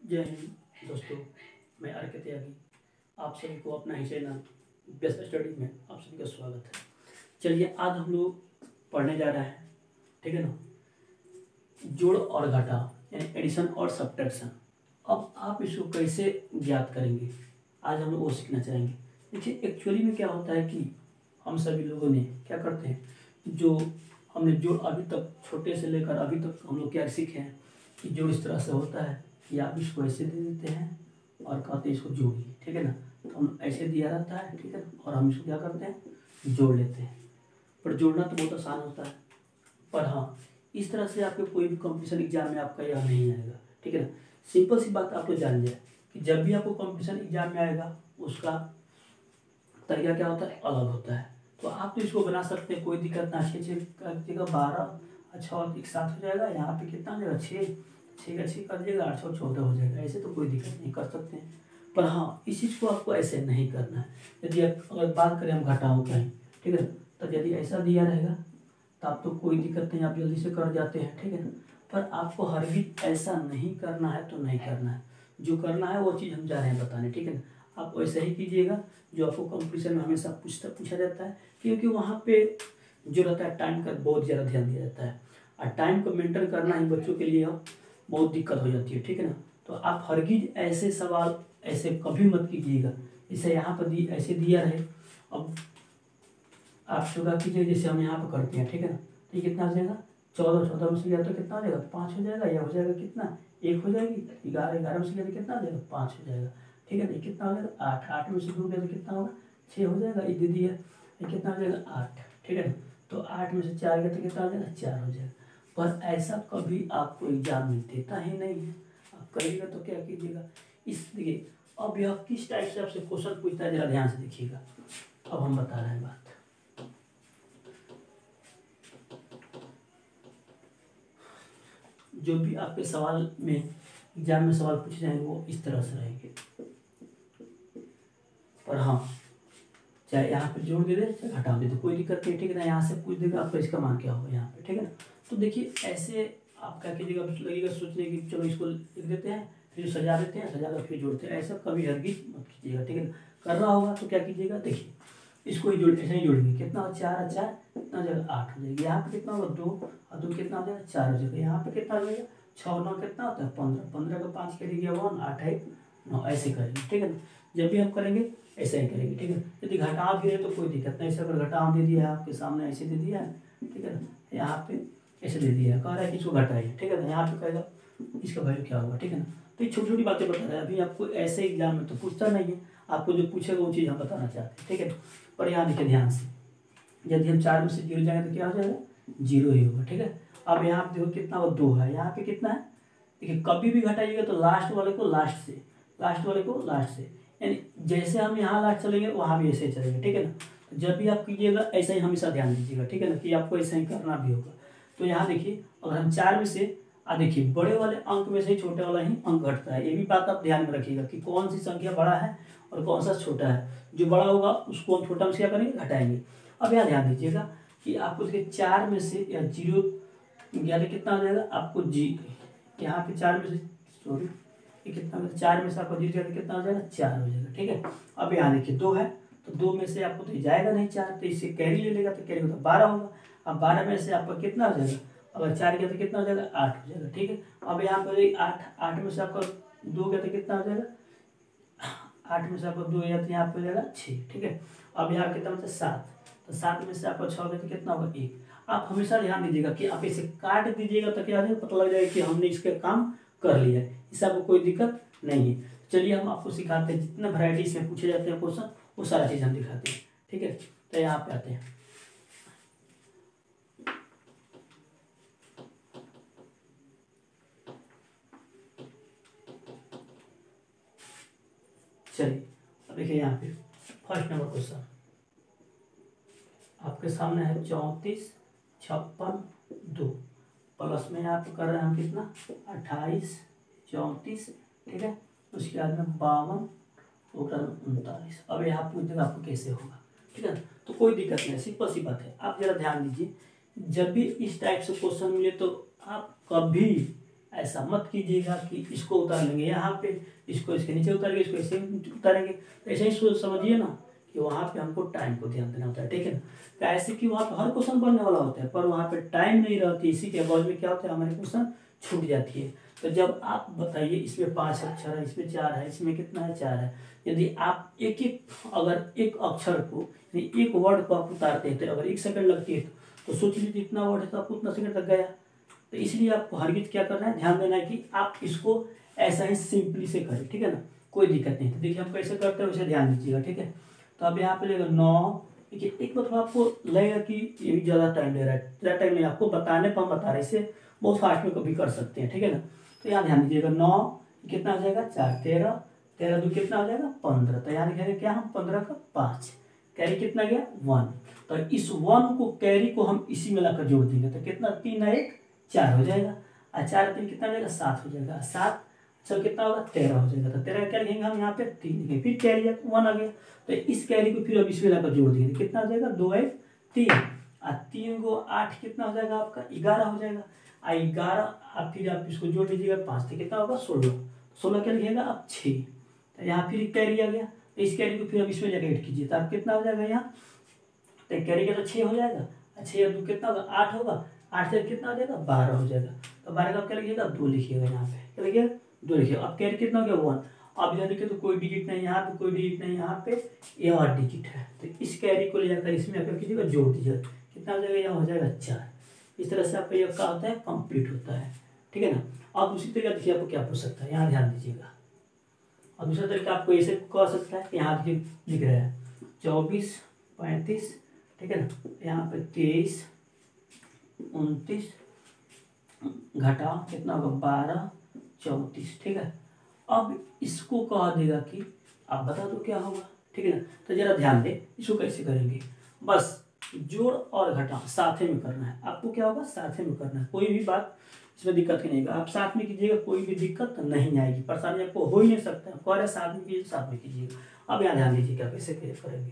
जय हिंद दोस्तों, मैं आर के त्यागी आप सभी को अपना ही चैनल बेस्ट स्टडी में आप सभी का स्वागत है। चलिए आज हम लोग पढ़ने जा रहे हैं, ठीक है ना, जोड़ और घटा यानी एडिशन और सब्ट्रैक्शन। अब आप इसको कैसे ज्ञात करेंगे आज हम लोग वो सीखना चाहेंगे। देखिए एक्चुअली में क्या होता है कि हम सभी लोगों ने क्या करते हैं, जो हमने जोड़ अभी तक छोटे से लेकर अभी तक हम लोग क्या सीखे हैं कि जोड़ इस तरह से होता है कि आप इसको ऐसे दे देते हैं और कहते हैं इसको जोड़िए, ठीक है ना। तो हम ऐसे दिया रहता है, ठीक है, और हम इसको क्या करते हैं, जोड़ लेते हैं। पर जोड़ना तो बहुत आसान होता है, पर हाँ इस तरह से आपके कोई भी कॉम्पिटिशन एग्जाम में आपका यह नहीं आएगा, ठीक है ना। सिंपल सी बात आप लोग जान जाए कि जब भी आपको कॉम्पिटिशन एग्जाम में आएगा उसका तरीका क्या होता है, अलग होता है। तो आप तो इसको बना सकते हैं, कोई दिक्कत ना। 6 कर दीजिएगा 12, अच्छा और एक साथ हो जाएगा। यहाँ पे कितना हो जाएगा, 6 का 6 कर दीजिएगा, 8 और 14 हो जाएगा। ऐसे तो कोई दिक्कत नहीं, कर सकते हैं। पर हाँ इस चीज़ को आपको ऐसे नहीं करना है। यदि आप अगर बात करें हम घटाओं का ही, ठीक है, तो यदि ऐसा दिया रहेगा तो आप तो कोई दिक्कत नहीं, आप जल्दी से कर जाते हैं, ठीक है ना। पर आपको हरगिज ऐसा नहीं करना है, तो नहीं करना है। जो करना है वो चीज़ हम जा रहे हैं बताने, ठीक है ना। आप वैसे ही कीजिएगा जो आपको कंपटीशन में हमेशा पूछा जाता है, क्योंकि वहाँ पे जो रहता है टाइम का बहुत ज़्यादा ध्यान दिया जाता है और टाइम को मेंटेन करना ही बच्चों के लिए बहुत दिक्कत हो जाती है, ठीक है ना। तो आप हरगिज ऐसे सवाल ऐसे कभी मत कीजिएगा। जैसे यहाँ पर ऐसे दिया रहे, अब आप चौदह कीजिए जैसे हम यहाँ पर करते हैं, ठीक है ना। तो ये कितना हो जाएगा, 14 में से गया तो कितना हो जाएगा, 5 हो जाएगा। या हो जाएगा कितना, 1 हो जाएगी। 11 में से गया तो कितना हो जाएगा, 5 हो जाएगा, ठीक है ना। ये कितना हो जाएगा, 8 में से 2 गया तो कितना होगा, 6 हो जाएगा। ये दीदी है, ये कितना हो जाएगा, 8, ठीक है ना। तो 8 में से 4 गया तो कितना हो जाएगा, 4 हो जाएगा। पर ऐसा कभी आपको एग्जाम में देता ही नहीं है। आप करिएगा तो क्या कीजिएगा, इसलिए अब यह किस टाइप से आपसे क्वेश्चन पूछता है जरा ध्यान से देखिएगा। अब हम बता रहे हैं बात। जो भी आपके सवाल में एग्जाम में सवाल पूछे जाएंगे वो इस तरह से रहेंगे। पर हाँ चाहे यहाँ पे जोड़ दे दे चाहे घटा दे दे कोई दिक्कत नहीं, ठीक है ना। यहाँ से पूछ देगा आपका इसका मान क्या होगा यहाँ पे, ठीक है ना। तो देखिए ऐसे आप क्या कीजिएगा, लगेगा सोचने की चलो इसको लिख देते हैं, फिर सजा देते हैं, सजा कर फिर जोड़ते हैं। ऐसा कभी हरगिज मत कीजिएगा, ठीक है ना। करना होगा तो क्या कीजिएगा, देखिए इसको ही जोड़, ऐसे ही जोड़ेंगे। कितना हो, 4 और 4 कितना हो जाएगा, 8 हो जाएगा। यहाँ पे कितना होगा, 2 और 2 कितना हो जाएगा, 4 हो जाएगा। यहाँ पे कितना हो जाएगा, 6 और 9 कितना होता है, 15। 15 का 5 करेंगे 1, 8 है 9, ऐसे करेंगे, ठीक है ना। जब भी हम करेंगे ऐसा ही करेंगे, ठीक है। यदि घटा भी रहे तो कोई दिक्कत नहीं। ऐसे अगर घटा दे दिया है आपके सामने, ऐसे दे दिया है, ठीक है ना। यहाँ पे ऐसे दे दिया है, कह रहा है कि इसको घटाइए, ठीक है ना। यहाँ पे कहेगा इसका वैल्यू क्या होगा, ठीक है ना। तो ये छोटी छोटी बातें बता रहा है। अभी आपको ऐसे एग्जाम में तो पूछता नहीं है, आपको जो पूछेगा वो चीज़ हम बताना चाहते हैं, ठीक है। पर यहाँ देखिए ध्यान से, यदि हम 4 में से 0 जाएंगे तो क्या हो जाएगा, 0 ही होगा, ठीक है। अब यहाँ पे देखो कितना हो, 2 है। यहाँ पे कितना है, देखिए कभी भी घटाइएगा तो लास्ट वाले को लास्ट से, लास्ट वाले को लास्ट से, यानी जैसे हम यहाँ लास्ट चलेंगे वहाँ भी ऐसे ही चलेंगे, ठीक है ना। तो जब भी आप कीजिएगा ऐसा ही हमेशा ध्यान दीजिएगा, ठीक है ना, कि आपको ऐसा ही करना भी होगा। तो यहाँ देखिए अगर हम 4 में से देखिए बड़े वाले अंक में से ही छोटे वाला ही अंक घटता है। ये भी बात आप ध्यान में रखिएगा कि कौन सी संख्या बड़ा है और कौन सा छोटा है। जो बड़ा होगा उसको हम छोटा में से क्या करेंगे, घटाएंगे। अब यहाँ ध्यान दीजिएगा कि आपको देखिए 4 में से या 0 यानी कितना हो जाएगा आपको यहाँ पे 4 में से सॉरी ये कितना हो, 4 में से आपको 0 जाएगा कितना हो जाएगा, 4 हो जाएगा, ठीक है। अब यहाँ देखिए 2 है तो 2 में से आपको तो जाएगा नहीं 4, तो इससे कैरी ले लेगा तो कैरी होगा 12 होगा। अब 12 में से आपका कितना हो जाएगा, अगर 4 गया तो कितना हो जाएगा, 8 हो जाएगा, ठीक है। अब यहाँ पर 8 में से आपका 2 गया तो कितना हो जाएगा, 8 में से आपको 2 गया तो यहाँ पे हो जाएगा 6, ठीक है। अब यहाँ कितना मतलब 7, तो 7 में से आपको 6 गया तो कितना होगा, 1। आप हमेशा ध्यान दीजिएगा कि आप इसे काट दीजिएगा तो क्या हो जाएगा, पता लग जाएगा कि हमने इसका काम कर लिया है, इससे आपको कोई दिक्कत नहीं है। चलिए हम आपको सिखाते हैं, जितने वैरायटीज में पूछे जाते हैं क्वेश्चन वो सारा चीज़ हम दिखाते हैं, ठीक है। तो यहाँ पे आते हैं, चलिए अब देखिए यहाँ पे फर्स्ट नंबर क्वेश्चन आपके सामने है 34, 56, 2 प्लस में यहाँ पे कर रहे हैं हम कितना, 28, 34, ठीक है। उसके बाद में 52, 39। अब यहाँ पूछ देगा आपको कैसे होगा, ठीक है। तो कोई दिक्कत नहीं, सिंपल सी बात है। आप जरा ध्यान दीजिए, जब भी इस टाइप से क्वेश्चन मिले तो आप कभी ऐसा मत कीजिएगा कि इसको उतार लेंगे यहाँ पे, इसको इसके नीचे उतारेंगे, इसको ऐसे उतारेंगे। तो ऐसे ही सोच समझिए ना कि वहाँ पे हमको टाइम को ध्यान देना होता है, ठीक है ना। तो ऐसे कि वहाँ पे हर क्वेश्चन बनने वाला होता है, पर वहाँ पे टाइम नहीं रहती, इसी के बाद में क्या होता है, हमारे क्वेश्चन छूट जाती है। तो जब आप बताइए इसमें 5 अक्षर है, इसमें 4 है, इसमें कितना है, 4 है, यदि आप एक एक अगर एक अक्षर को एक वर्ड को आप उतारते हैं तो अगर 1 सेकंड लगती है तो सोच लीजिए जितना वर्ड है तो आपको उतना सेकंड लग गया। तो इसलिए आपको हरगिज क्या करना है, ध्यान देना है कि आप इसको ऐसा ही सिंपली से करें, ठीक है ना, कोई दिक्कत नहीं। तो देखिए हम कैसे करते हैं वैसे ध्यान दीजिएगा, ठीक है। तो अब यहाँ पे लेगा 9, देखिए एक मतलब आपको लगेगा कि ये भी ज़्यादा टाइम ले रहा है, ज़्यादा टाइम नहीं, आपको बताने पर हम बता रहे, इससे बहुत फास्ट में कभी कर सकते हैं, ठीक है ना। तो यहाँ ध्यान दीजिएगा 9 कितना हो जाएगा, 4, 13, 13 2 कितना हो जाएगा, 15। तो यहाँ लिखेंगे क्या हम, 15 का 5, कैरी कितना गया, 1। तो इस 1 को कैरी को हम इसी में लाकर जोड़ देंगे तो कितना, 3 और 1 4 हो जाएगा, और 4 3 कितना हो जाएगा, 7 हो जाएगा, 7 चल कितना होगा, 13 हो जाएगा। तो 13 क्या लिखेंगे हम यहाँ पे, 3 लिखेंगे, फिर कैरी 1 आ गया। तो इस कैरी को फिर अब इसमें लाकर जोड़ देंगे, कितना हो जाएगा, 2 1 3, और 3 को 8 कितना हो जाएगा आपका, 11 हो जाएगा। 11 अब फिर आप इसको जोड़ लीजिएगा, 5 से कितना होगा, 16, 16 क्या लिखिएगा अब 6। तो यहाँ फिर कैरी आ गया, तो इस कैरी को फिर अब इसमें जाकर ऐड कीजिए, तो आप कितना हो जाएगा यहाँ, तो कैरी का तो 6 हो जाएगा, 6 और 2 कितना होगा, 8 होगा, 8 से कितना हो जाएगा, 12 हो जाएगा। तो 12 का क्या लिखिएगा, 2 लिखिएगा यहाँ पे, क्या लिखिएगा, 2 लिखिएगा। अब कैरी कितना हो गया, 1। अब यहाँ देखिए तो कोई डिजिट नहीं, यहाँ पे कोई डिजिट नहीं, यहाँ पे ये 8 डिजिट है। तो इस कैरी को ले जाकर इसमें आकर कीजिएगा, जोड़ दीजिएगा, कितना हो जाएगा, यहाँ हो जाएगा 4। इस तरह से आपका ये क्या होता है, कंप्लीट होता है, ठीक है ना। अब उसी तरीका देखिए आपको क्या पूछ सकता है, यहाँ ध्यान दीजिएगा। और दूसरा तरीका आपको ऐसे कह सकता है, यहाँ देखिए लिख रहे हैं 24 35, ठीक है ना, यहाँ पे 23 29 घटाओ कितना होगा, 12 34, ठीक है। अब इसको कह देगा कि आप बता दो क्या होगा, ठीक है ना। तो जरा ध्यान दे, इसको कैसे करेंगे, बस जोड़ और घटाओ साथ में करना है आपको, क्या होगा, साथ में करना है, कोई भी बात इसमें दिक्कत ही नहीं, आप साथ में कीजिएगा, कोई भी दिक्कत नहीं आएगी, परेशानी आपको हो ही नहीं सकता है, कह रहे साथ में कीजिए, साथ में कीजिएगा। अब यहाँ ध्यान दीजिए क्या कैसे करेंगे।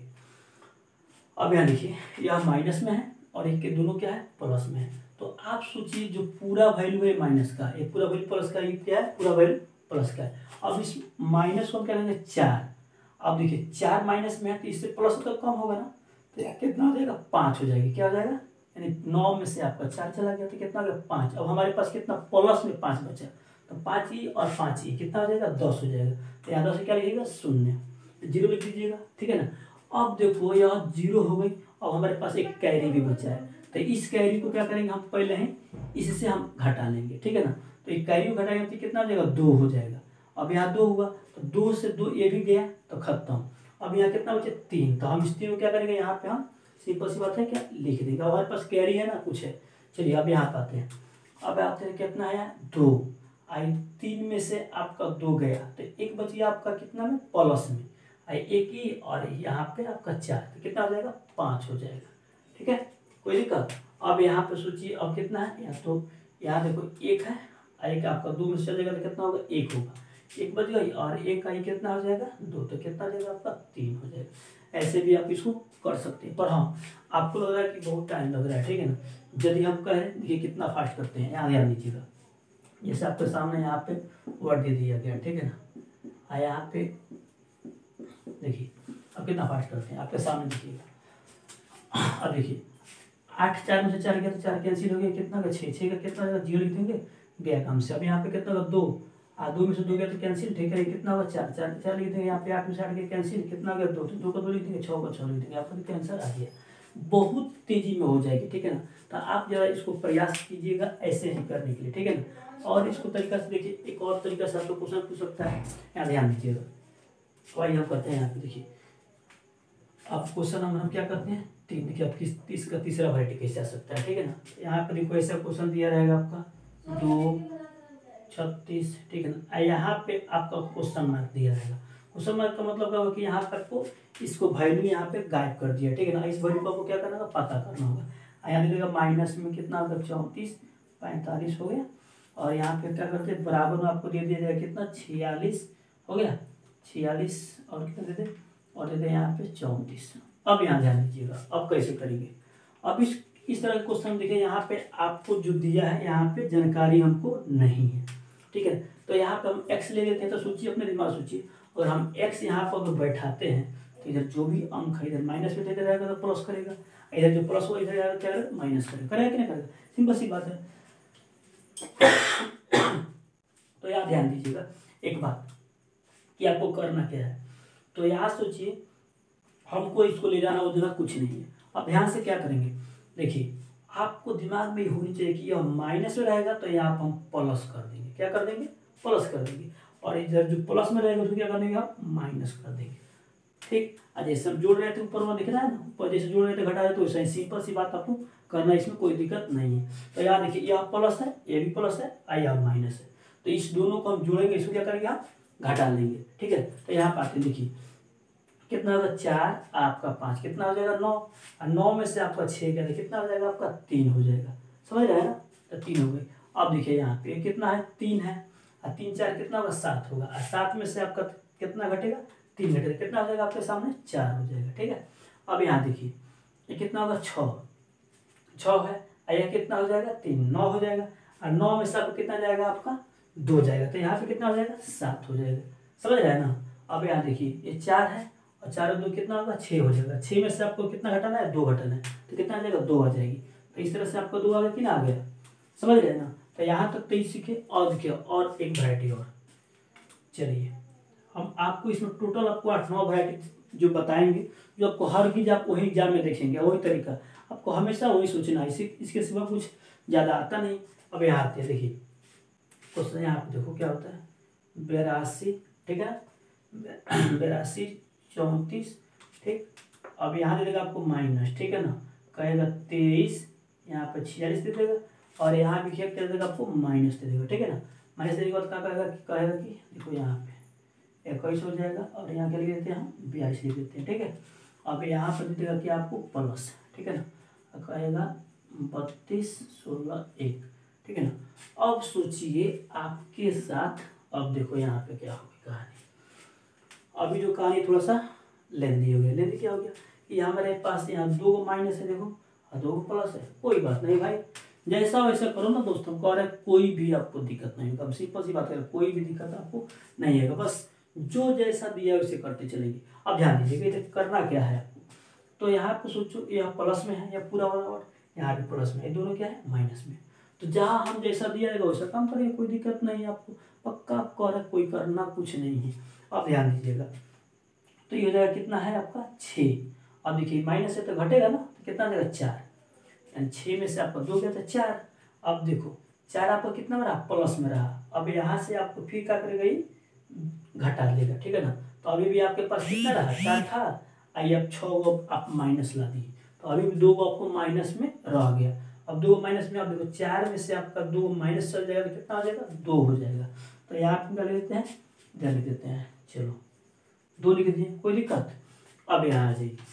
अब यहाँ देखिए यह माइनस में है और एक के दोनों क्या है, प्लस में है। तो आप सोचिए जो पूरा वैल्यू है माइनस का, ये पूरा वैल्यू प्लस का, ये क्या है, पूरा वैल्यू प्लस का है। अब इस माइनस को हम क्या लेंगे, 4। अब देखिए 4 माइनस में है तो इससे प्लस तो कम होगा ना, तो यह कितना हो जाएगा, 5 हो जाएगी, क्या हो जाएगा, यानी 9 में से आपका 4 चला गया तो कितना हो गया, 5। अब हमारे पास कितना, प्लस में 5 बचा, तो 5 ही और 5 ही कितना हो जाएगा, 10 हो जाएगा। तो यहाँ 10 से क्या लिखिएगा, 0, 0 लिख दीजिएगा, ठीक है ना। अब देखो यह 0 हो गई, अब हमारे पास एक कैरी भी बचा है, तो इस कैरी को क्या करेंगे हम, पहले हैं इससे हम घटा लेंगे, ठीक है ना। तो एक कैरी को घटाएंगे तो कितना हो जाएगा, 2 हो जाएगा। अब यहाँ 2 हुआ तो 2 से 2 ये भी गया तो खत्म। अब यहाँ कितना बचे, 3, तो हम इस 3 को क्या करेंगे, यहाँ पे हम सिंपल सी बात है क्या लिख देंगे, हमारे पास कैरी है ना कुछ है। चलिए अब यहाँ पाते हैं, अब आते हैं कितना है, 2 आई, 3 में से आपका 2 गया तो एक बच गया आपका कितना में, प्लस में, आई 1 ही, और यहाँ पे आपका 4, तो कितना हो जाएगा, 5 हो जाएगा, ठीक है, कोई दिक्कत। अब यहाँ पे सोचिए अब कितना है, या तो यहाँ देखो 1 है, एक आपका 2 में से चलेगा तो कितना होगा, 1 होगा, 1 बच गई, और 1 आई कितना हो जाएगा, 2, तो कितना हो जाएगा आपका, 3 हो जाएगा। ऐसे भी आप इसको कर सकते हैं, पर हाँ आपको लग रहा है कि बहुत टाइम लग रहा है, ठीक है ना। यदि हम कहें देखिए कितना फास्ट करते हैं, यहाँ ध्यान दीजिएगा, जैसे आपके सामने यहाँ पे वर्ड दे दिया गया, ठीक है ना, यहाँ पे देखिए अब कितना फास्ट करते हैं, आपके सामने देखिएगा। अब देखिए 8 4 में से 4 गया तो 4 कैंसिल हो गया, कितना का 6, 6 का कितना होगा, 0 लिख देंगे, गया काम से। अब यहाँ पे कितना होगा, 2, 2 में से 2 गया तो कैंसिल, ठीक है, कितना होगा, 4 4 4 लिख देंगे, यहाँ पे 8 में से 8 गया कैंसिल, कितना हो गया, 2, तो 2 का 2 लिख देंगे, 6 का 6 लिख देंगे, आपका तो आंसर आ गया। बहुत तेजी में हो जाएगी, ठीक है ना। तो आप जरा इसको प्रयास कीजिएगा ऐसे ही करने के लिए, ठीक है ना। और इसको तरीका से देखिए, एक और तरीका से आपको क्वेश्चन पूछ सकता है, यहाँ ध्यान दीजिएगा। वही हम करते हैं यहाँ पे, देखिए आप क्वेश्चन नंबर हम क्या करते हैं, 3, देखिए आप किस इसका तीसरा वैरायटी कैसे आ सकता है, ठीक है ना। यहाँ पर देखो ऐसा क्वेश्चन दिया रहेगा आपका 2 36, ठीक है ना, यहाँ पे आपका क्वेश्चन मार्क दिया रहेगा। क्वेश्चन मार्क का मतलब क्या होगा कि यहाँ पर आपको इसको वैल्यू यहाँ पे गायब कर दिया, ठीक है ना। इस वैल्यू को आपको क्या करना होगा, पता करना होगा। यहाँ देखिएगा माइनस में कितना होगा, 34 45 हो गया, और यहाँ पे क्या करते हैं, बराबर में आपको दे दिया जाएगा कितना, 46 हो गया, 46 और कितना दे दे, और दे दे यहाँ पे 34। अब यहाँ ध्यान दीजिएगा, अब कैसे करेंगे। अब इस तरह का क्वेश्चन देखिए, यहाँ पे आपको जो दिया है यहाँ पे जानकारी हमको नहीं है, ठीक है। तो यहाँ पे हम x ले लेते हैं, तो सोचिए अपने दिमाग सोचिए, अगर हम x यहाँ पर अगर बैठाते हैं तो इधर जो भी अंक है इधर माइनस में देते रहेगा तो प्लस करेगा, इधर जो प्लस हो इधर क्या करेगा माइनस करेगा कि नहीं करेगा, सिंपल सी बात है। तो यहाँ ध्यान दीजिएगा एक बात कि आपको करना क्या है। तो यहाँ सोचिए हमको इसको ले जाना उतना कुछ नहीं है। अब ध्यान से क्या करेंगे, देखिए आपको दिमाग में होनी चाहिए कि यह माइनस में रहेगा तो यहाँ पर हम प्लस कर देंगे, क्या कर देंगे प्लस कर देंगे, और इधर जो प्लस में रहेगा तो क्या कर देंगे आप माइनस कर देंगे, ठीक। जैसे हम जोड़ रहे थे ऊपर में दिख रहा है ना, ऊपर जैसे जोड़ रहे थे घटा रहे तो वैसे सिंपल सी बात आपको करना, इसमें कोई दिक्कत नहीं है। तो यहाँ देखिए यह प्लस है, ये भी प्लस है और यह माइनस है, तो इस दोनों को हम जोड़ेंगे, इसको क्या करेंगे आप घटा लेंगे, ठीक है। तो यहाँ पाते देखिए कितना होगा 4 आपका 5 कितना हो जाएगा 9, और 9 में से आपका 6 क्या कितना हो जाएगा आपका 3 हो जाएगा, समझ रहे हैं ना, तो 3 हो गई। अब देखिए यहाँ पे कितना है 3 है, और 3 4 कितना होगा 7 होगा, और 7 में से आपका कितना घटेगा 3 घटेगा, कितना हो जाएगा आपके सामने 4 हो जाएगा, ठीक है। अब यहाँ देखिए ये कितना होगा 6 है, और यह कितना हो जाएगा 3 9 हो जाएगा, और 9 में से आपको कितना जाएगा आपका 2 जाएगा, तो यहाँ पे कितना हो जाएगा 7 हो जाएगा, समझ रहे हैं ना। अब यहाँ देखिए ये 4 है और 4 और 2 कितना होगा 6 हो जाएगा, 6 में से आपको कितना घटाना है 2 घटाना है, तो कितना आ जाएगा 2 आ जाएगी। तो इस तरह से आपको 2 आ गया कि ना आ गया, समझ रहे हैं ना। तो यहाँ तक तो सीखे, और देखिए और एक वैरायटी और, चलिए हम आपको इसमें टोटल आपको 8-9 वैरायटी जो बताएंगे, जो आपको हर चीज आप वही एग्जाम में देखेंगे, वही तरीका आपको हमेशा वही सोचना है, इसके सिवा कुछ ज़्यादा आता नहीं। अब यहाँ आते हैं देखिए क्वेश्चन, यहाँ पे देखो क्या होता है 82, ठीक है 82 34, ठीक। अब यहाँ दे देगा आपको माइनस, ठीक है ना, कहेगा 23, यहाँ पे 46 दे देगा, और यहाँ भी क्या दे देगा आपको माइनस दे देगा, ठीक है ना। माइनस देने के बाद क्या कहेगा कि देखो यहाँ पे 21 हो जाएगा, और यहाँ क्या लिख देते हैं हम 42 लिख देते हैं, ठीक है। अब यहाँ पर दे देगा कि आपको प्लस, ठीक है ना, कहेगा 32 16 1, ठीक है ना। अब सोचिए आपके साथ, अब देखो यहाँ पे क्या होगी कहानी, अभी जो कहानी थोड़ा सा लेंदी हो गया, लेंदी क्या हो गया कि हमारे पास यहाँ 2 माइनस है देखो, और 2 प्लस है, कोई बात नहीं भाई, जैसा वैसा करो ना दोस्तों, कह रहे कोई भी आपको दिक्कत नहीं होगा, सिंपल सी बात है, कोई भी दिक्कत आपको नहीं है, बस जो जैसा दिया वैसे करते चलेंगे। अब ध्यान दीजिएगा इधर करना क्या है आपको, तो यहाँ पे सोचो यह प्लस में है या पूरा बराबर, यहाँ पे प्लस में, ये दोनों क्या है माइनस में, तो जहाँ हम जैसा दिया जाएगा वैसा काम करेंगे, कोई दिक्कत नहीं है आपको, पक्का आप कह रहे कोई करना कुछ नहीं है। अब ध्यान दीजिएगा, तो ये हो जाएगा कितना है आपका 6, अब देखिए माइनस है तो घटेगा ना, तो कितना देगा 4, यानी 6 में से आपका 2 गया था 4। अब देखो 4 आपका कितना में रहा प्लस में रहा, अब यहाँ से आपको फिर क्या करेगा ये घटा लेगा, ठीक है ना। तो अभी भी आपके पास कितना रहा 4 था, आइए अब 6 को आप माइनस ला दिए, तो अभी भी 2 को आपको माइनस में रह गया। अब 2 माइनस में आप देखो 4 में से आपका 2 माइनस चल जाएगा तो कितना हो जाएगा 2 हो जाएगा, तो यहाँ आप क्या लिख देते हैं इधर लिख देते हैं, चलो 2 लिख दिए, कोई दिक्कत। अब यहाँ आ जाइए,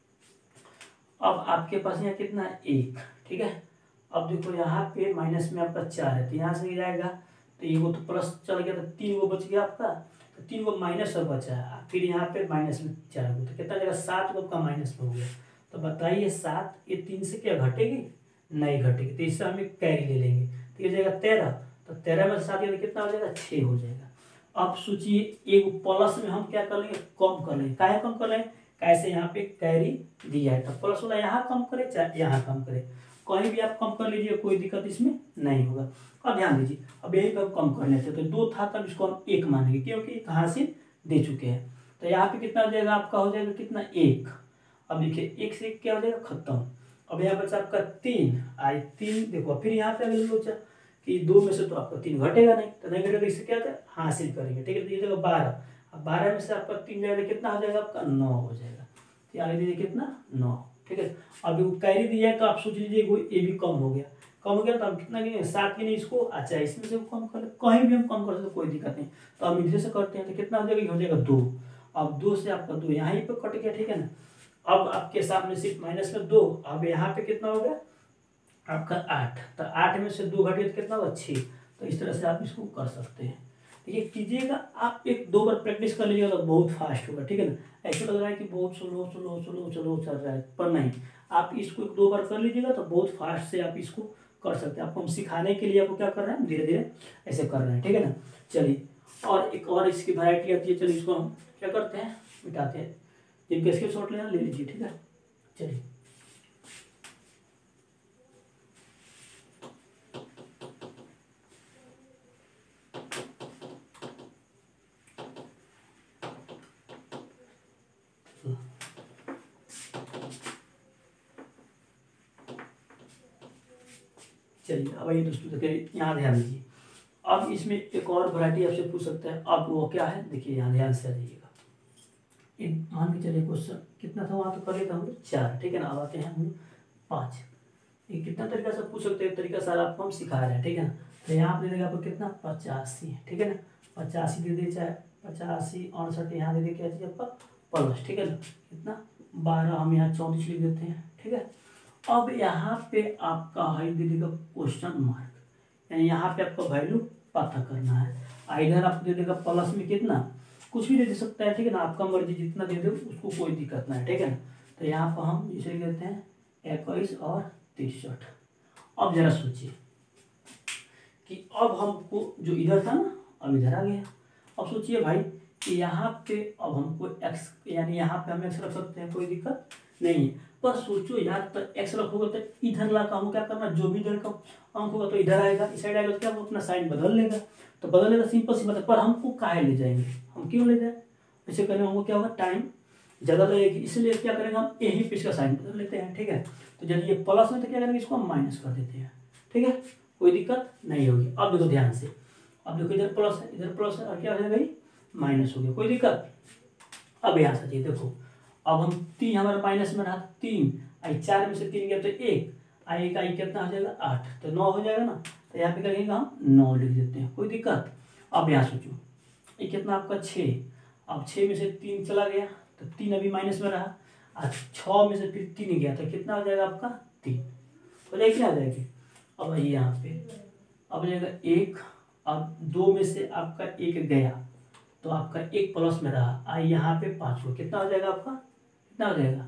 अब आपके पास यहाँ कितना है 1, ठीक है। अब देखो यहाँ पे माइनस में आपका 4 है, तो यहाँ से जाएगा, तो ये वो तो प्लस चल गया, तो 3 वो बच गया आपका, तो 3 वो माइनस और बचा है, फिर यहाँ पे माइनस में 4 को, तो कितना जाएगा 7 को आपका माइनस में हो गया। तो बताइए 7 ये 3 से क्या घटेगी, नहीं घटेगी, तो इससे हम एक कैरी ले लेंगे, तो ये जाएगा 13, तो 13 में 7 तो कितना हो जाएगा 6 हो जाएगा। अब सोचिए एक प्लस में हम क्या कर लेंगे कम कर लेंगे, काहे कम कर लेंगे, कैसे यहाँ पे कैरी दिया है, तो प्लस वाला यहाँ कम करे चाहे यहाँ कम करे, कहीं भी आप कम कर लीजिए, कोई दिक्कत इसमें नहीं होगा। अब ध्यान दीजिए, अब यही पर कम कर लेते हैं, तो 2 था तब इसको हम 1 मानेंगे, क्योंकि एक हासिल दे चुके हैं। तो यहाँ पे कितना हो जाएगा आपका, हो जाएगा कितना 1। अब देखिए 1 से 1 क्या हो जाएगा खत्म। अब यहाँ बचा आपका 3 आई 3, देखो फिर यहाँ पे अगर सोचा कि 2 में से तो आपका 3 घटेगा नहीं, तो नहीं घटेगा, इससे क्या होता है हासिल करेंगे, ठीक है। तो ये देखो 12, अब 12 में से आपका 3 जाएगा कितना हो जाएगा आपका 9 हो जाएगा, तो यहाँ दीजिए कितना 9, ठीक है। अभी वो कैरी दिया है तो आप सोच लीजिए ये भी कम हो गया, कम हो गया तो हम कितना गिने 7 गिने इसको, अच्छा इसमें से कम कर, कहीं भी हम कम कर सकते कोई दिक्कत नहीं। तो हम इधर से करते हैं, तो कितना हो जाएगा, हो जाएगा 2, अब 2 से आपका 2 यहाँ ही पे कट गया, ठीक है ना। अब आपके सामने सिर्फ माइनस में 2, अब यहाँ पे कितना हो गया आपका 8, तो 8 में से 2 घटिए तो कितना होगा 6। तो इस तरह से आप इसको कर सकते हैं, ये कीजिएगा आप, 1-2 बार प्रैक्टिस कर लीजिएगा तो बहुत फास्ट होगा, ठीक है ना। ऐसा लग रहा है कि बहुत स्लो स्लो स्लो स्लो चल रहा है, पर नहीं, आप इसको 1-2 बार कर लीजिएगा तो बहुत फास्ट से आप इसको कर सकते हैं। आपको हम सिखाने के लिए आपको क्या कर रहे हैं, धीरे धीरे ऐसे कर रहे हैं, ठीक है ना। चलिए, और एक और इसकी वैरायटी आती है, चलिए इसको हम क्या करते हैं, मिटाते हैं। जिनके स्क्रीन शॉट लेना ले लीजिए, ठीक है। चलिए, चलिए अब आइए दोस्तों, देखिए यहाँ ध्यान दीजिए। अब इसमें एक और वैरायटी आपसे पूछ सकता है, अब वो क्या है, देखिए यहाँ ध्यान से आ जाइएगा। मान के चलिए क्वेश्चन कितना था वहाँ, तो कर लेता हूँ 4, ठीक है ना। अब आते हैं हम 5। ये कितना तरीका से पूछ सकते हैं, तरीका सारा आपको हम सिखा रहे हैं, ठीक है ना। तो यहाँ पे दे देगा आपको कितना, 85, ठीक है ना। 85 दे दे, चाहे 85 68 यहाँ दे दे, क्या चीज़ आपका प्लस, ठीक है ना। कितना 12, हम यहाँ 34 लिख देते हैं, ठीक है। अब यहाँ पे आपका है दे देगा क्वेश्चन मार्क, यानी यहाँ पे आपको वैल्यू पता करना है। इधर आपको दे देगा प्लस में कितना, कुछ भी दे सकता है, ठीक है ना। आपका मर्जी जितना दे दे उसको कोई दिक्कत नहीं है, ठीक है ना। तो यहाँ पर हम इसे लिख देते हैं 21 और 63। अब जरा सोचिए कि अब हमको जो इधर था ना, अब इधर आ गया। अब सोचिए भाई कि यहाँ पे अब हमको x, यानी यहाँ पे हम x रख सकते हैं, कोई दिक्कत नहीं है। पर सोचो यार, तो x रखोगे तो इधर ला हमको क्या करना, जो भी इधर का अंक होगा तो इधर आएगा, इस साइड आएगा तो क्या वो अपना साइन बदल लेगा, तो बदल लेगा, सिंपल सी बात है। पर हमको काहे ले जाएंगे, हम क्यों ले जाए, ऐसे करने में हमको क्या होगा, टाइम ज़्यादा लगेगी, इसलिए क्या करेंगे हम यहीं पे इसका साइन बदल लेते हैं, ठीक है। तो जब ये प्लस में तो क्या करेंगे, इसको हम माइनस कर देते हैं, ठीक है, कोई दिक्कत नहीं होगी। अब देखो ध्यान से, अब देखो इधर प्लस है, इधर प्लस है, और क्या हो जाएगा भाई, माइनस हो गया, कोई दिक्कत। अब यहाँ से चाहिए, देखो अब हम 3 हमारा माइनस में रहा 3, आई 4 में से 3 गया तो 1, आई का आई कितना हो जाएगा 8, तो 9 हो जाएगा ना। तो यहाँ पे करेंगे हम 9 लिख देते हैं, कोई दिक्कत। अब यहाँ सोचो ये कितना आपका 6, अब 6 में से 3 चला गया तो 3 अभी माइनस में रहा, आज 6 में से फिर 3 गया तो कितना हो जाएगा आपका 3, हो जाएगी, क्या आ जाएगी। अब आइए यहाँ पे, अब जाएगा 1, अब 2 में से आपका 1 गया तो आपका 1 प्लस में रहा, आई यहाँ पे 5 को, कितना हो जाएगा आपका, कितना हो जाएगा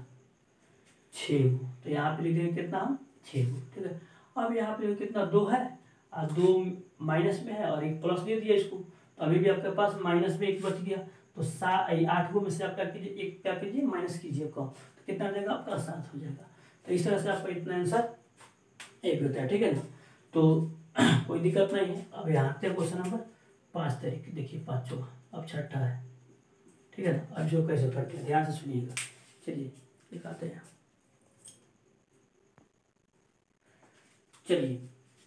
6 को। तो यहाँ पे लिख देंगे कितना, 6 को, ठीक है। अब यहाँ पे कितना 2 है, और 2 माइनस में है और 1 प्लस दे दिया इसको, तो अभी भी आपके पास माइनस में 1 बच गया। तो 8 को में से आप क्या कीजिए, 1 क्या कीजिए माइनस कीजिए कम, तो कितना हो जाएगा आपका 7 हो जाएगा। तो इस तरह से आपका इतना आंसर 1 होता है, ठीक है ना। तो कोई दिक्कत नहीं है। अब यहाँ पे क्वेश्चन नंबर 5 तरीके देखिए, 5वां, अब 6ठा है, ठीक है ना। अब जो कैसे करते हैं ध्यान से सुनिएगा, चलिए दिखाते हैं। चलिए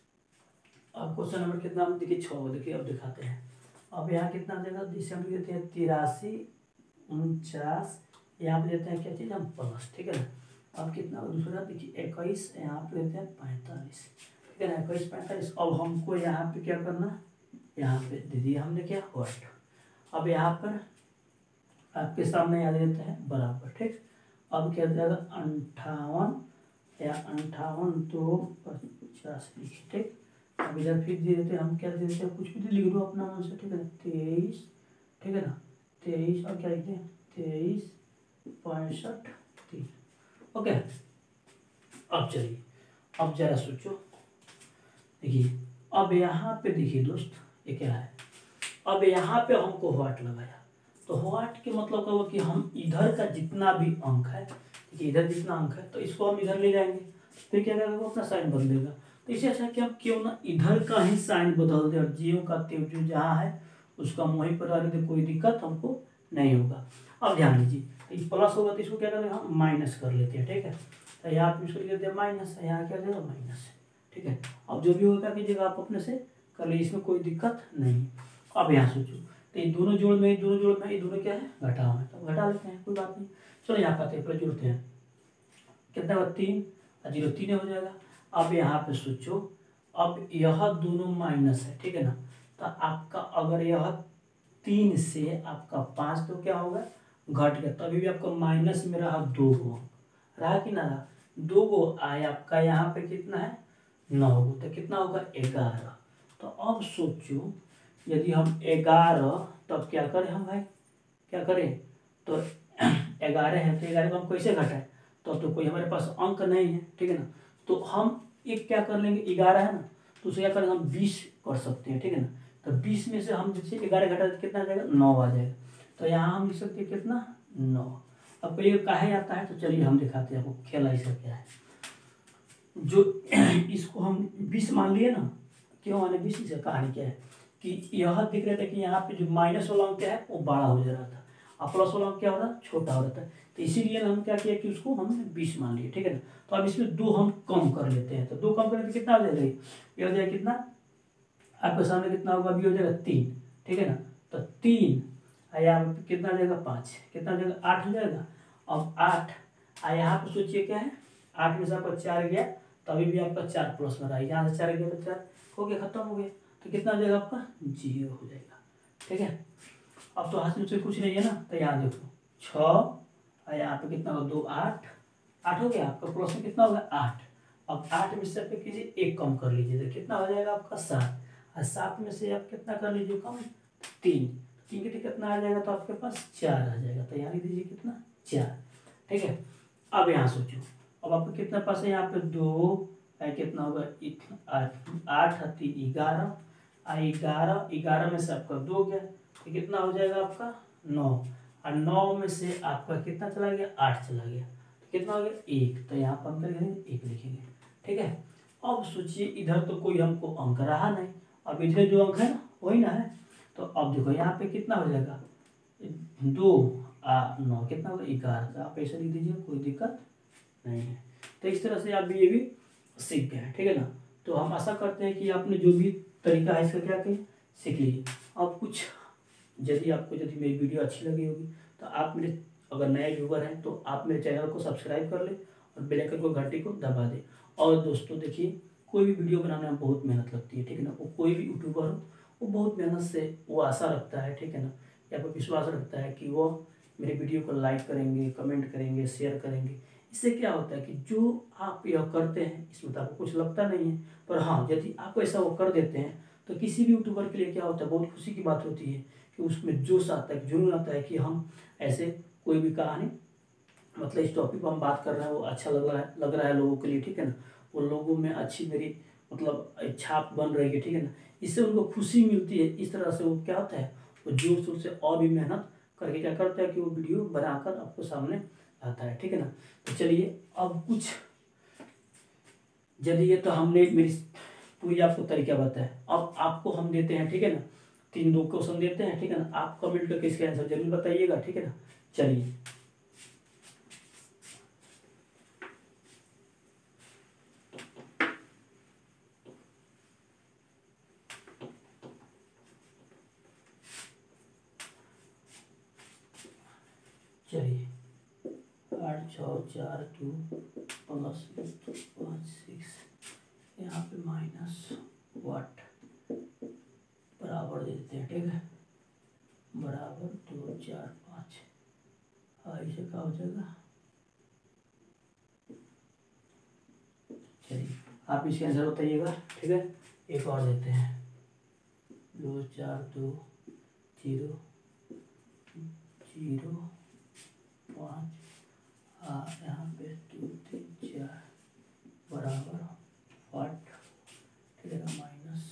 अब क्वेश्चन नंबर कितना देखिए 6, देखिए अब दिखाते हैं। अब यहाँ कितना देगा, जिसे हम देते हैं 83 49, यहाँ पे देते हैं क्या चीज़ हम प्लस, ठीक है ना। अब कितना दूसरा देखिए 21, यहाँ पे देते हैं 45, ठीक है ना, 21 45। अब हमको यहाँ पे क्या करना, यहाँ पे दे दिया हमने क्या वर्ड। अब यहाँ पर आपके सामने याद देते हैं बराबर, ठीक। अब क्या जाएगा 58 या 58 तो 50 लिखिए, ठीक। अब इधर फिर दे देते हैं हम, क्या दे देते हैं, कुछ भी लिख दो अपना मन से, ठीक है ना, 23, ठीक है ना, 23 और क्या लिखते हैं 23 65 3, ओके। अब चलिए, अब जरा सोचो, देखिए अब यहाँ पे देखिए दोस्त ये क्या है, अब यहाँ पे हमको व्हाट लगाया, तो व्हाट के मतलब क्या हुआ कि हम इधर का जितना भी अंक है, देखिए इधर जितना अंक है तो इसको हम इधर ले जाएंगे, फिर क्या करेगा वो अपना साइन बदल देगा। तो इससे अच्छा कि हम क्यों ना इधर का ही साइन बदल दे, और जीव का तेव जो जहाँ है उसका वहीं पर आने दे, कोई दिक्कत हमको नहीं होगा। अब ध्यान दीजिए, तो इस प्लस होगा तो इसको क्या करेंगे हम माइनस कर लेते हैं, ठीक है। तो यहाँ पे इसको लिख देते हैं माइनस, यहाँ क्या देगा माइनस, ठीक है। अब जो भी होगा कीजिएगा आप अपने से कर लीजिए, इसमें कोई दिक्कत नहीं। अब यहाँ सोचो, तो ये दोनों जोड़ में, दोनों जोड़ में, ये दोनों क्या है घटा हुआ है, तो घटा लेते हैं, कोई बात नहीं। चलो यहाँ पाते हैं, जोड़ते हैं, कितना 3 और 0 3 हो जाएगा। अब यहाँ पे सोचो, अब यह दोनों माइनस है, ठीक है ना, तो आपका अगर यह 3 से आपका 5 तो क्या होगा घट गया, तभी भी आपका माइनस में रहा 2 गो, रहा कि ना रहा 2 गो आया, आपका यहाँ पे कितना है 9 गो, तो कितना होगा 11। तो अब सोचो यदि हम 11, तब क्या करें हम भाई, क्या करें, तो 11 है तो 11 को हम कैसे घटाएं, तो कोई हमारे पास अंक नहीं है, ठीक है ना। तो हम एक क्या कर लेंगे, 11 है ना, तो उसे क्या करेंगे हम 20 कर सकते हैं, ठीक है ना। तो 20 में से हम जैसे 11 घटा कितना आ जाएगा, 9 आ जाएगा। तो यहाँ हम लिख सकते हैं कितना, 9। अब ये काहे आता है, तो चलिए हम दिखाते हैं आपको खेला इसका क्या है। जो इसको हम 20 मान लिए ना, क्यों माने 20, इसका कहानी क्या है कि यह दिख रहा था कि यहाँ पे जो माइनस वाला अंक क्या है वो बड़ा हो जा रहा था और प्लस वाला अंक क्या हो रहा है, छोटा हो रहा था। तो इसीलिए हम क्या किया कि उसको हमने 20 मान लिया, ठीक है ना। तो अब इसमें 2 हम कम कर लेते हैं, तो 2 कम करें तो कितना हो जाएगा, ये हो जाएगा कितना, आपके सामने कितना होगा, अभी हो जाएगा 3, ठीक है ना। तो 3 यहाँ पे कितना आ जाएगा, 5, कितना हो जाएगा, 8 हो जाएगा। अब 8 यहाँ पे सोचिए क्या है, 8 में से आपका 4 गया तो अभी भी आपका 4 प्लस में रहा है, यहाँ से 4 गया तो 4 हो गया, खत्म हो गया। तो कितना हो जाएगा आपका, 0 हो जाएगा, ठीक है। अब तो हाथ में से कुछ नहीं है ना, तो यहाँ देखो 6 और यहाँ पे कितना होगा, 2 8 8 हो गया आपका, प्लस में कितना होगा 8। अब 8 में से आप कीजिए 1 कम कर लीजिए, तो कितना हो जाएगा आपका 7, और 7 में से आप कितना कर लीजिए कम, 3 के कितना आ जाएगा, तो आपके पास 4 आ जाएगा। तो यहाँ लिख दीजिए कितना, 4, ठीक है। अब यहाँ सोचो, अब आपको कितना पास है, यहाँ पे 2 कितना होगा, 8 3 11, 11 में से आपका 2 गया तो कितना हो जाएगा आपका 9, और 9 में से आपका कितना चला गया, 8 चला गया तो कितना हो गया 1। तो यहाँ पर हम करेंगे 1 लिखेंगे, ठीक है। अब सोचिए इधर तो कोई हमको अंक रहा नहीं, अब इधर जो अंक है ना वही ना है। तो अब देखो यहाँ पे कितना हो जाएगा, 2 9 कितना होगा 11। तो आप ऐसे लिख दीजिए, कोई दिक्कत नहीं है। तो इस तरह से आप ये भी सीख गए, ठीक है ना। तो हम आशा करते हैं कि आपने जो भी तरीका है इसका क्या किया, सीख लीजिए। अब कुछ यदि मेरी वीडियो अच्छी लगी होगी तो आप मेरे, अगर नए व्यूवर हैं तो आप मेरे चैनल को सब्सक्राइब कर लें और बेल आइकन को, घंटी को दबा दें। और दोस्तों देखिए, कोई भी वीडियो बनाने में बहुत मेहनत लगती है, ठीक है ना। वो कोई भी यूट्यूबर हो वो बहुत मेहनत से वो आशा रखता है, ठीक है ना, या फिर विश्वास रखता है कि वो मेरे वीडियो को लाइक करेंगे, कमेंट करेंगे, शेयर करेंगे। इससे क्या होता है कि जो आप यह करते हैं इसमें तो आपको कुछ लगता नहीं है, पर हाँ यदि आप ऐसा वो कर देते हैं तो किसी भी यूट्यूबर के लिए क्या होता है, बहुत खुशी की बात होती है कि उसमें जोश आता है, जुनून आता है कि हम ऐसे कोई भी कहानी, मतलब इस टॉपिक पर हम बात कर रहे हैं वो अच्छा लग रहा है लोगों के लिए, ठीक है ना। वो लोगों में अच्छी मेरी मतलब छाप बन रही है, ठीक है ना। इससे उनको खुशी मिलती है। इस तरह से वो क्या होता है, वो जोर शोर से और भी मेहनत करके क्या करता है कि वो वीडियो बनाकर आपको सामने आता है, ठीक है ना। तो चलिए अब कुछ, यदि ये तो हमने मेरी पूरी आपको तरीका बताया, अब आपको हम देते हैं, ठीक है ना, 3 2 क्वेश्चन देते हैं, ठीक है ना। आप कमेंट करके इसका आंसर जरूर बताइएगा, ठीक है ना। चलिए चलिए 8 6 4 2 प्लस 5 6, यहाँ पे माइनस वाट बराबर दे देते हैं, ठीक है, बराबर 2 4 5। हाँ इसे क्या हो जाएगा, चलिए आप इसके आंसर बताइएगा, ठीक है। एक और देते हैं, 2 4 2 0 0 5, यहाँ पे 2 3 4 बराबर 8, ठीक है ना, माइनस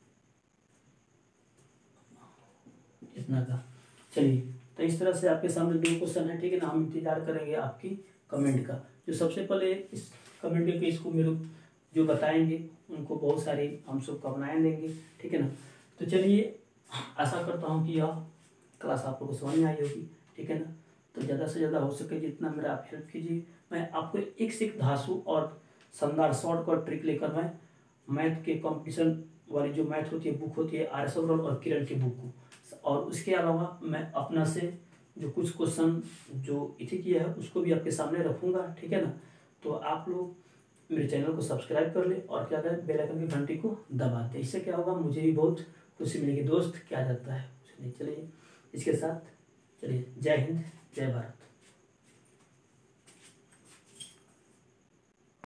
इतना का। चलिए तो इस तरह से आपके सामने 2 क्वेश्चन है, ठीक है ना। हम इंतजार करेंगे आपकी कमेंट का। जो सबसे पहले इस कमेंट करके इसको मेरे जो बताएंगे उनको बहुत सारी हम शुभकामनाएं देंगे, ठीक है ना। तो चलिए आशा करता हूँ कि यह क्लास आप लोगों को समझ में आई होगी, ठीक है ना। तो ज़्यादा से ज़्यादा हो सके जितना मेरा आप हेल्प कीजिए। मैं आपको एक से एक धांसू और शानदार शॉर्टकट ट्रिक लेकर मैं मैथ के कंपटीशन वाली जो मैथ होती है बुक होती है आर एस अग्रवाल और किरण की बुक को, और उसके अलावा मैं अपना से जो कुछ क्वेश्चन जो इथे किया है उसको भी आपके सामने रखूँगा, ठीक है ना। तो आप लोग मेरे चैनल को सब्सक्राइब कर ले और क्या करें, बेल आइकन की घंटी को दबा दें। इससे क्या होगा, मुझे भी बहुत खुशी मिलेगी। दोस्त क्या जाता है, चलिए इसके साथ चलिए, जय हिंद जय भारत।